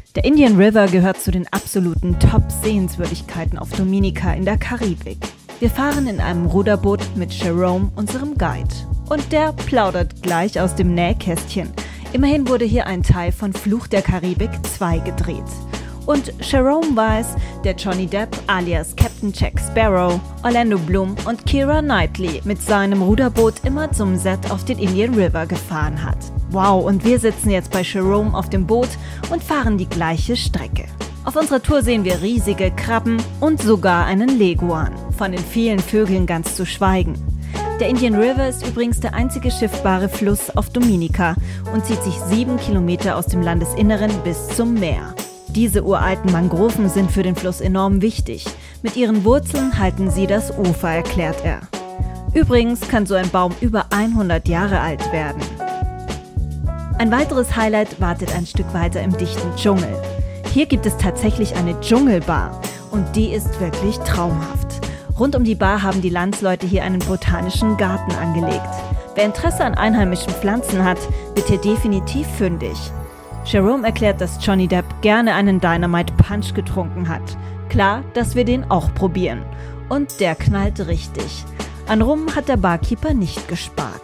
Der Indian River gehört zu den absoluten Top-Sehenswürdigkeiten auf Dominica in der Karibik. Wir fahren in einem Ruderboot mit Jerome, unserem Guide. Und der plaudert gleich aus dem Nähkästchen. Immerhin wurde hier ein Teil von Fluch der Karibik 2 gedreht. Und Jerome war es, der Johnny Depp alias Captain Jack Sparrow, Orlando Bloom und Keira Knightley mit seinem Ruderboot immer zum Set auf den Indian River gefahren hat. Wow, und wir sitzen jetzt bei Jerome auf dem Boot und fahren die gleiche Strecke. Auf unserer Tour sehen wir riesige Krabben und sogar einen Leguan, von den vielen Vögeln ganz zu schweigen. Der Indian River ist übrigens der einzige schiffbare Fluss auf Dominica und zieht sich 7 Kilometer aus dem Landesinneren bis zum Meer. Diese uralten Mangroven sind für den Fluss enorm wichtig. Mit ihren Wurzeln halten sie das Ufer, erklärt er. Übrigens kann so ein Baum über 100 Jahre alt werden. Ein weiteres Highlight wartet ein Stück weiter im dichten Dschungel. Hier gibt es tatsächlich eine Dschungelbar und die ist wirklich traumhaft. Rund um die Bar haben die Landsleute hier einen botanischen Garten angelegt. Wer Interesse an einheimischen Pflanzen hat, wird hier definitiv fündig. Jerome erklärt, dass Johnny Depp gerne einen Dynamite Punch getrunken hat. Klar, dass wir den auch probieren. Und der knallt richtig. An Rum hat der Barkeeper nicht gespart.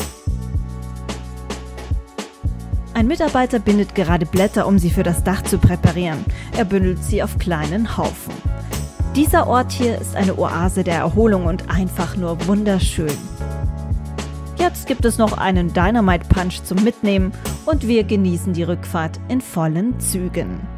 Ein Mitarbeiter bindet gerade Blätter, um sie für das Dach zu präparieren. Er bündelt sie auf kleinen Haufen. Dieser Ort hier ist eine Oase der Erholung und einfach nur wunderschön. Jetzt gibt es noch einen Dynamite Punch zum Mitnehmen und wir genießen die Rückfahrt in vollen Zügen.